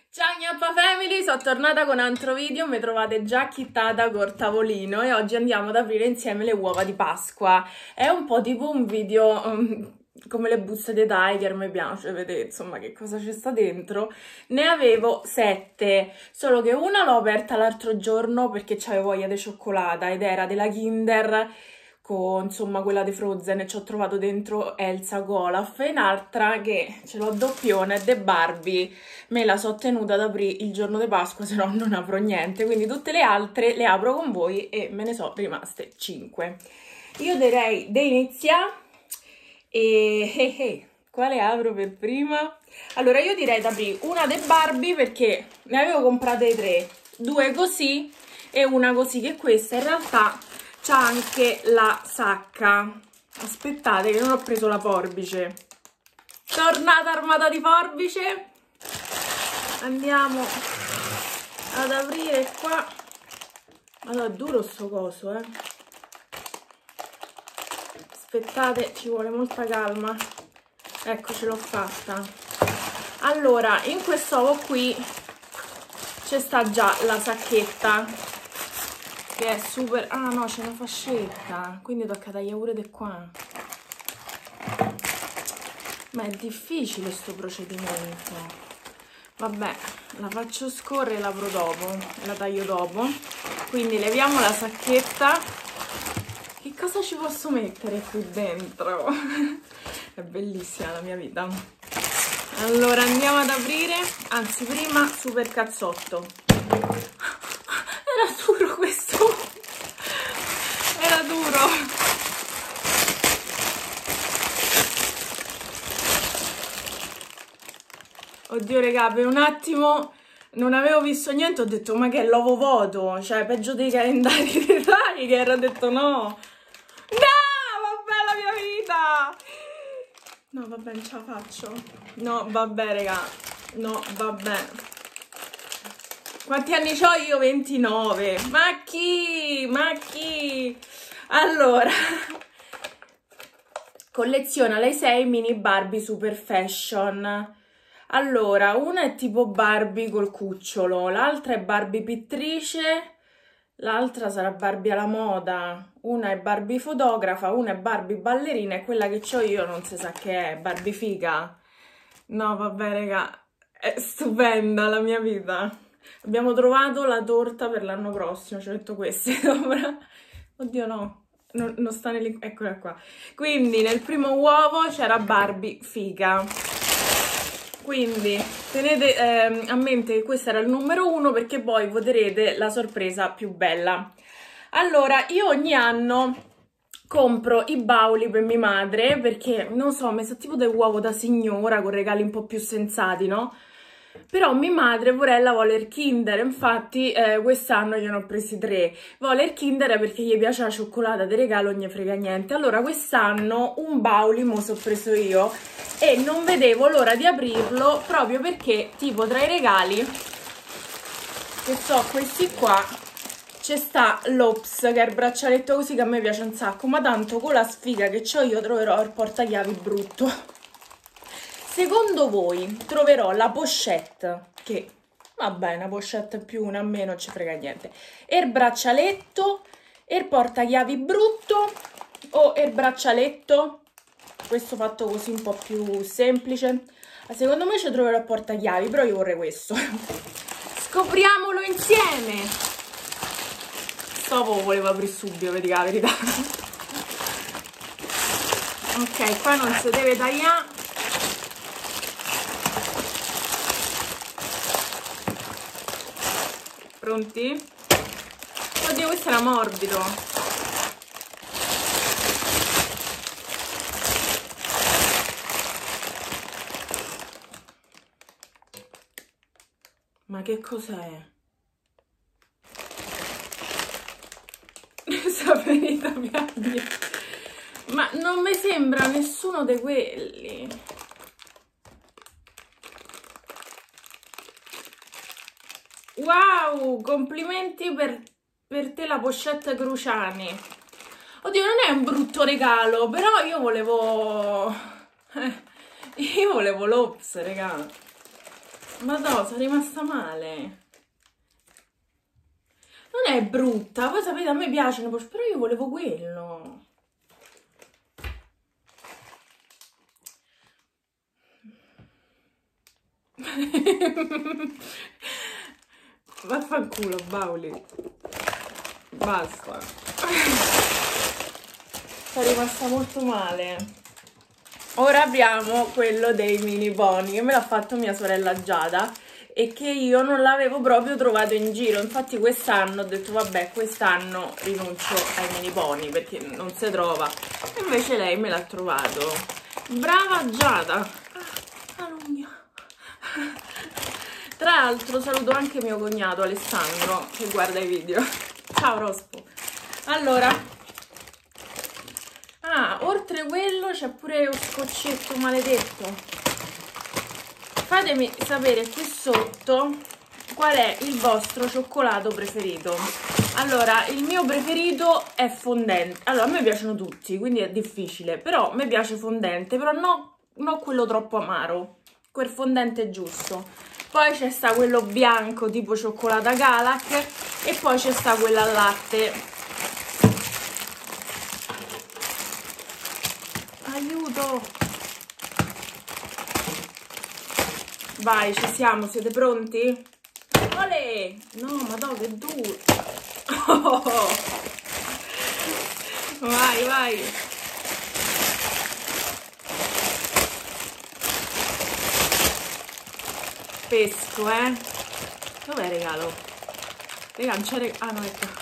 Ciao Gnappa Family, sono tornata con un altro video, mi trovate già chittata col tavolino e oggi andiamo ad aprire insieme le uova di Pasqua. È un po' tipo un video come le buste dei Tiger, mi piace vedere insomma che cosa c'è sta dentro. Ne avevo 7, solo che una l'ho aperta l'altro giorno perché c'avevo voglia di cioccolata ed era della Kinder con insomma quella di Frozen e ci ho trovato dentro Elsa con Olaf e un'altra che ce l'ho doppione de Barbie. Me la so tenuta ad aprire il giorno di Pasqua, se no non apro niente, quindi tutte le altre le apro con voi e me ne sono rimaste 5. Io direi di iniziare e quale apro per prima? Allora io direi di aprire una de Barbie perché ne avevo comprate 3, 2 così e una così, che questa in realtà c'ha anche la sacca. Aspettate che non ho preso la forbice. Tornata armata di forbice. Andiamo ad aprire qua. Allora, è duro sto coso, eh. Aspettate, ci vuole molta calma. Ecco, ce l'ho fatta. Allora, in quest'uovo qui c'è sta già la sacchetta, che è super... Ah no, c'è una fascetta, quindi tocca tagliare pure di qua. Ma è difficile sto procedimento. Vabbè, la faccio scorrere e l'apro dopo, la taglio dopo. Quindi leviamo la sacchetta. Che cosa ci posso mettere qui dentro? È bellissima la mia vita. Allora andiamo ad aprire, anzi prima super cazzotto. Era duro questo, era duro. Oddio raga, per un attimo non avevo visto niente, ho detto ma che è l'uovo vuoto, cioè peggio dei calendari dei Tiger, ho detto no. No, vabbè la mia vita. No vabbè, non ce la faccio. No vabbè raga, no vabbè. Quanti anni ho io? 29. Ma chi? Ma chi? Allora, colleziona le 6 mini Barbie Super Fashion. Allora, una è tipo Barbie col cucciolo, l'altra è Barbie pittrice, l'altra sarà Barbie alla moda, una è Barbie fotografa, una è Barbie ballerina e quella che ho io non si sa che è, Barbie figa. No, vabbè, raga, è stupenda la mia vita. Abbiamo trovato la torta per l'anno prossimo, ci ho detto queste sopra. Oddio no, non sta nel... Eccola qua. Quindi nel primo uovo c'era Barbie figa. Quindi tenete a mente che questo era il numero 1 perché poi voterete la sorpresa più bella. Allora, io ogni anno compro i bauli per mia madre perché, non so, mi sa tipo del uovo da signora con regali un po' più sensati, no? Però mia madre vorella voler Kinder, infatti quest'anno gliene ho presi 3. Voler Kinder perché gli piace la cioccolata di regalo, non gli frega niente. Allora quest'anno un bauli mo so preso io e non vedevo l'ora di aprirlo proprio perché tipo tra i regali, che so questi qua, c'è sta l'Ops che è il braccialetto così che a me piace un sacco, ma tanto con la sfiga che ho io troverò il portachiavi brutto. Secondo voi troverò la pochette, che vabbè, una pochette più, una meno, non ci frega niente, e il braccialetto, e il portachiavi brutto, o il braccialetto, questo fatto così un po' più semplice. Secondo me ci troverò il portachiavi, però io vorrei questo. Scopriamolo insieme! Stavo volevo aprire subito, vedi la verità. Ok, qua non si deve tagliare. Pronti? Oddio, questo era morbido. Ma che cos'è? Saperita piaglia. Ma non mi sembra nessuno di quelli. Wow, complimenti per te la pochette Cruciani. Oddio, non è un brutto regalo, però io volevo l'Ops, raga. Ma no, sono rimasta male. Non è brutta, poi sapete a me piacciono, però io volevo quello. Vaffanculo, Bauli. Basta. Sono rimasta molto male. Ora apriamo quello dei mini pony, che me l'ha fatto mia sorella Giada e che io non l'avevo proprio trovato in giro. Infatti quest'anno ho detto vabbè, quest'anno rinuncio ai mini pony perché non si trova. E invece lei me l'ha trovato. Brava Giada. Ah, l'unghia. Tra l'altro saluto anche mio cognato Alessandro che guarda i video. Ciao Rospo. Allora, oltre quello c'è pure lo scoccetto maledetto. Fatemi sapere qui sotto qual è il vostro cioccolato preferito. Allora, il mio preferito è fondente. Allora, a me piacciono tutti, quindi è difficile, però a me piace fondente, però non quello troppo amaro, quel fondente giusto. Poi c'è sta quello bianco tipo cioccolata Galac e poi c'è sta quella al latte. Aiuto! Vai, ci siamo, siete pronti? Olè! No, madò, che duro! Oh. Vai, vai! Pesco, Dov'è il regalo? Raga, non c'è regalo. Ah, no, ecco.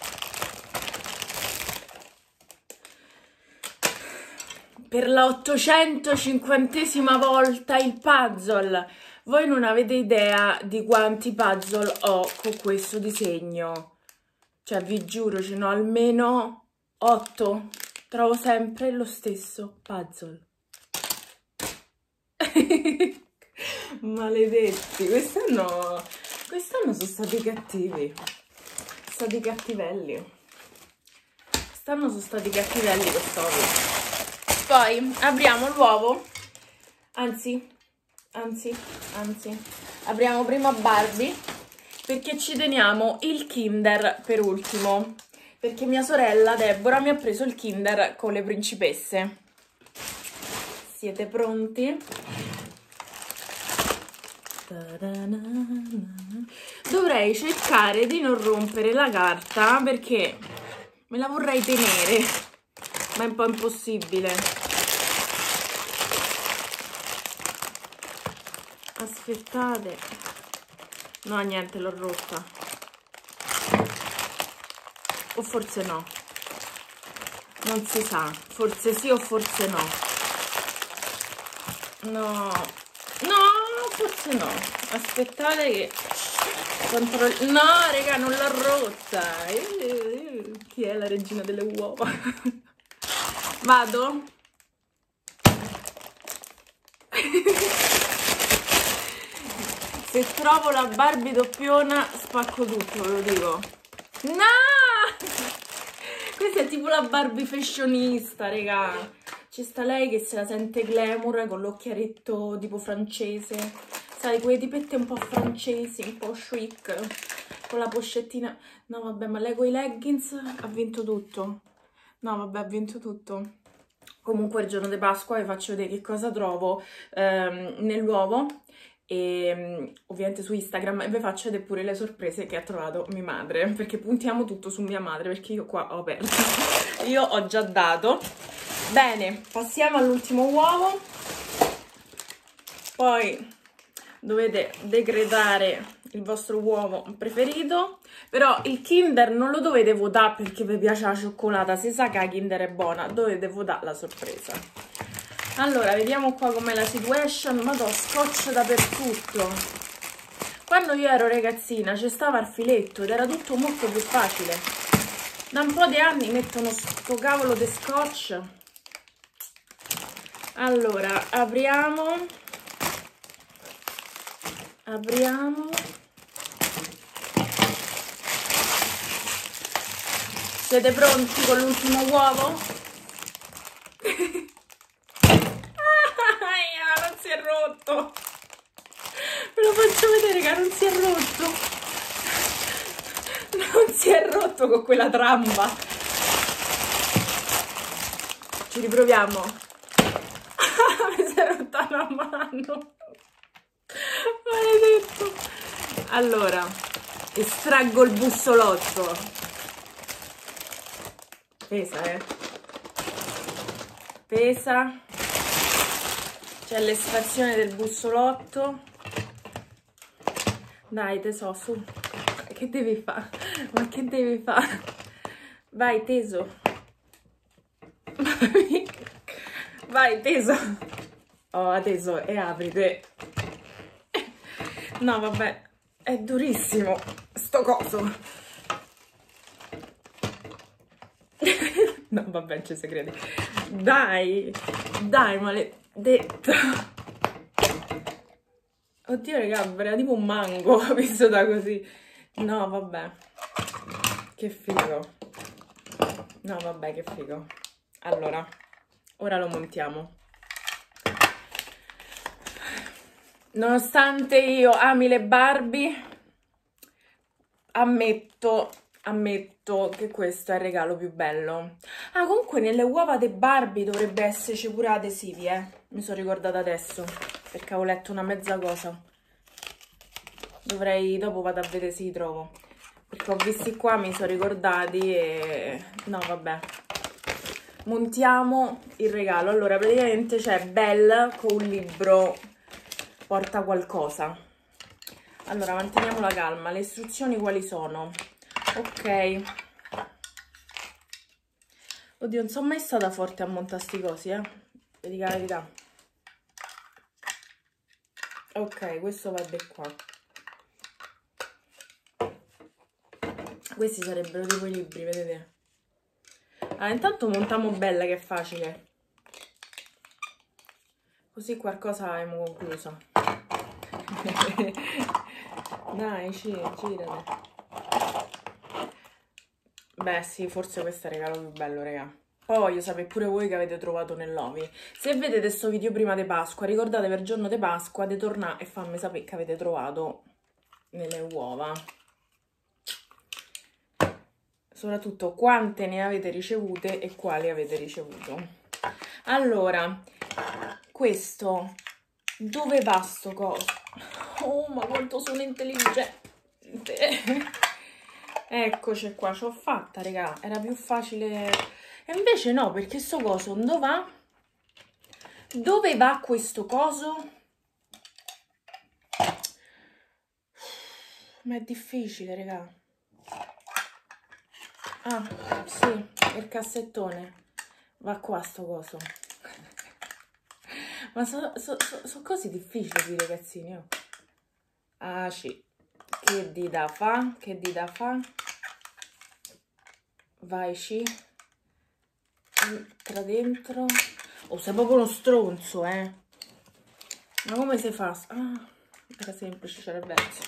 Per la 850esima volta il puzzle. Voi non avete idea di quanti puzzle ho con questo disegno. Cioè, vi giuro, ce n'ho almeno 8. Trovo sempre lo stesso puzzle. Maledetti, quest'anno sono stati cattivi. Sono stati cattivelli. Quest'anno sono stati cattivelli quest'uovo. Poi apriamo l'uovo, anzi, apriamo prima Barbie, perché ci teniamo il Kinder per ultimo, perché mia sorella Deborah mi ha preso il Kinder con le principesse. Siete pronti? Dovrei cercare di non rompere la carta, perché me la vorrei tenere, ma è un po' impossibile. Aspettate. No, niente, l'ho rotta. O forse no. Non si sa. Forse sì o forse no. No. No, forse no. Aspettate che controllo. No, raga, non l'ho rotta. Chi è la regina delle uova? Vado? Se trovo la Barbie doppiona spacco tutto, ve lo dico. No! Questa è tipo la Barbie fashionista, raga. C'è sta lei che se la sente glamour con l'occhiaretto tipo francese. Sai, quelle tipette un po' francesi, un po' chic, con la pochettina. No, vabbè, ma lei con i leggings ha vinto tutto. No, vabbè, ha vinto tutto. Comunque il giorno di Pasqua vi faccio vedere che cosa trovo nell'uovo. E ovviamente su Instagram, e vi faccio vedere pure le sorprese che ha trovato mia madre, perché puntiamo tutto su mia madre, perché io qua ho aperto, io ho già dato. Bene, passiamo all'ultimo uovo. Poi dovete decretare il vostro uovo preferito, però il Kinder non lo dovete votare perché vi piace la cioccolata, si sa che la Kinder è buona, dovete votare la sorpresa. Allora, vediamo qua com'è la situation. Madò, scotch dappertutto. Quando io ero ragazzina c'è stava il filetto ed era tutto molto più facile. Da un po' di anni mettono sto cavolo di scotch. Allora, apriamo. Siete pronti con l'ultimo uovo? Non si è rotto. Ve lo faccio raga, non si è rotto. Non si è rotto con quella tramba. Ci riproviamo. Mi si è rotta la mano. Maledetto. Allora, estraggo il bussolotto. Pesa, pesa. C'è l'estrazione del bussolotto. Dai tesoro, su. Che devi fare? Ma che devi fare? Vai teso. Vai teso. Oh, teso, e aprite. No, vabbè, è durissimo sto coso. No, vabbè, ci si crede. Dai, dai, maledetto. Oddio, raga, era tipo un mango, visto da così. No, vabbè. Che figo. No, vabbè, che figo. Allora, ora lo montiamo. Nonostante io ami le Barbie, ammetto che questo è il regalo più bello. Ah, comunque nelle uova dei Barbie dovrebbe esserci pure adesivi, mi sono ricordata adesso, perché avevo letto una mezza cosa. Dovrei, dopo vado a vedere se li trovo, perché ho visti qua, mi sono ricordati e... no, vabbè. Montiamo il regalo. Allora, praticamente c'è Belle con un libro porta qualcosa. Allora, manteniamo la calma. Le istruzioni quali sono? Ok. Oddio, non sono mai stata forte a montare sti cosi, vi dico la verità. Ok, questo va di qua. Questi sarebbero tipo i libri, vedete? Allora, intanto montiamo Bella, che è facile. Così qualcosa abbiamo concluso. Dai, girate. Beh, sì, forse questo è il regalo più bello, raga. Poi voglio sapere pure voi che avete trovato nell'ovi. Se vedete questo video prima di Pasqua, ricordate per il giorno di Pasqua di tornare e fammi sapere che avete trovato nelle uova. Soprattutto quante ne avete ricevute e quali avete ricevuto. Allora, questo, dove va sto coso? Oh, ma quanto sono intelligente! Eccoci qua, ce l'ho fatta, raga. Era più facile. E invece no, perché sto coso, dove va? Dove va questo coso? Ma è difficile, raga. Ah, sì, il cassettone. Va qua sto coso. Ma sono cose difficili, ragazzini. Oh. Ah, sì. Che dita fa? Che dita fa? Vai, sì. Entra dentro. Oh, sei proprio uno stronzo, Ma come si fa? Ah, era semplice, c'era il verso.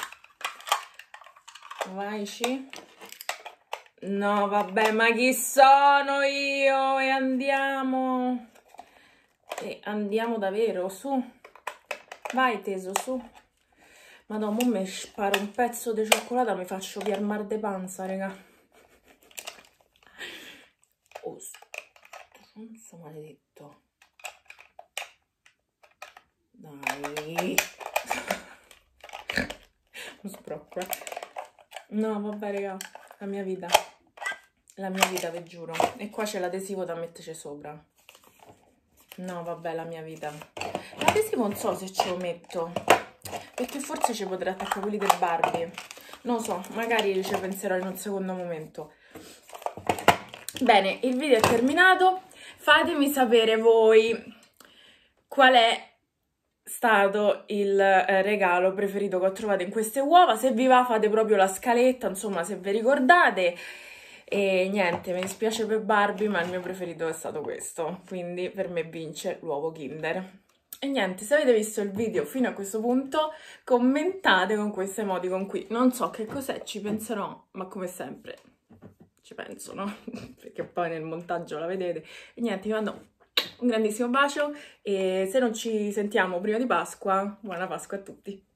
Vai, sì. No, vabbè, ma chi sono io? E andiamo. E andiamo davvero, su. Vai, teso, su. Madonna, mo mi sparo un pezzo di cioccolata, mi faccio via il mal de panza, raga. Oh, stronzo maledetto. Dai. Non sbrocco, No, vabbè, raga, la mia vita, vi giuro. E qua c'è l'adesivo da metterci sopra. No, vabbè, la mia vita. L'adesivo non so se ce lo metto, perché forse ci potrei attaccare quelli del Barbie. Non so, magari ci penserò in un secondo momento. Bene, il video è terminato. Fatemi sapere voi qual è stato il regalo preferito che ho trovato in queste uova. Se vi va, fate proprio la scaletta, insomma, se vi ricordate. E niente, mi dispiace per Barbie, ma il mio preferito è stato questo, quindi per me vince l'uovo Kinder. E niente, se avete visto il video fino a questo punto, commentate con queste emoticon qui. Non so che cos'è, ci penserò, ma come sempre ci penso, no? Perché poi nel montaggio la vedete. E niente, vi mando un grandissimo bacio e se non ci sentiamo prima di Pasqua, buona Pasqua a tutti!